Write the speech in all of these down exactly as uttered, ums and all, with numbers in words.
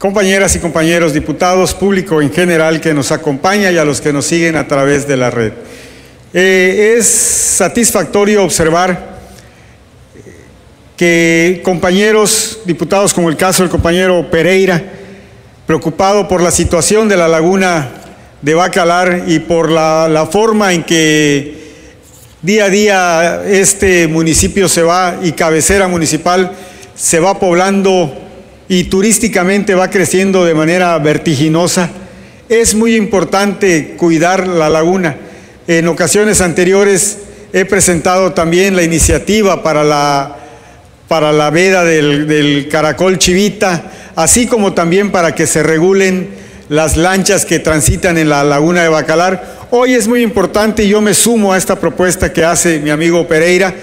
compañeras y compañeros diputados, público en general que nos acompaña y a los que nos siguen a través de la red. Eh, es satisfactorio observar que compañeros diputados, como el caso del compañero Pereira, preocupado por la situación de la laguna de Bacalar y por la, la forma en que día a día este municipio se va y cabecera municipal se va poblando y turísticamente va creciendo de manera vertiginosa. Es muy importante cuidar la laguna. En ocasiones anteriores he presentado también la iniciativa para la, para la veda del, del caracol Chivita, así como también para que se regulen las lanchas que transitan en la laguna de Bacalar. Hoy es muy importante y yo me sumo a esta propuesta que hace mi amigo Pereira,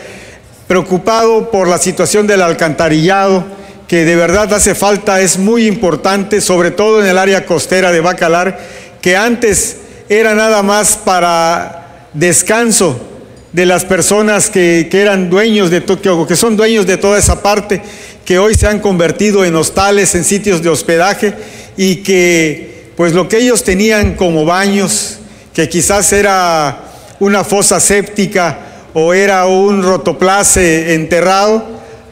preocupado por la situación del alcantarillado, que de verdad hace falta, es muy importante, sobre todo en el área costera de Bacalar, que antes era nada más para descanso de las personas que, que eran dueños de todo, que son dueños de toda esa parte, que hoy se han convertido en hostales, en sitios de hospedaje, y que pues lo que ellos tenían como baños, que quizás era una fosa séptica o era un rotoplace enterrado,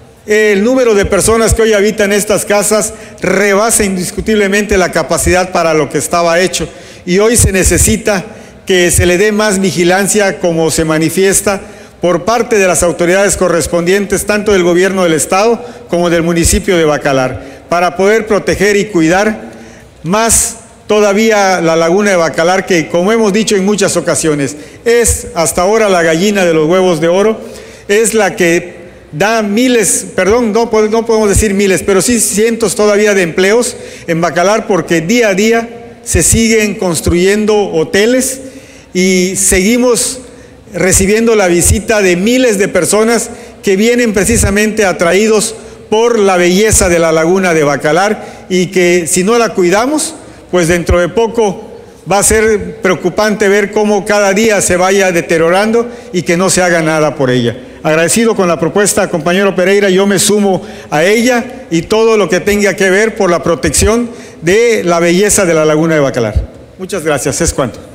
el número de personas que hoy habitan estas casas rebasa indiscutiblemente la capacidad para lo que estaba hecho, y hoy se necesita que se le dé más vigilancia, como se manifiesta por parte de las autoridades correspondientes, tanto del gobierno del estado como del municipio de Bacalar, para poder proteger y cuidar más todavía la laguna de Bacalar, que, como hemos dicho en muchas ocasiones, es hasta ahora la gallina de los huevos de oro, es la que da miles, perdón, no, no podemos decir miles, pero sí cientos todavía de empleos en Bacalar, porque día a día se siguen construyendo hoteles y seguimos recibiendo la visita de miles de personas que vienen precisamente atraídos por la belleza de la laguna de Bacalar, y que si no la cuidamos, pues dentro de poco va a ser preocupante ver cómo cada día se vaya deteriorando y que no se haga nada por ella. Agradecido con la propuesta, compañero Pereira, yo me sumo a ella y todo lo que tenga que ver por la protección de la belleza de la laguna de Bacalar. Muchas gracias, es cuanto.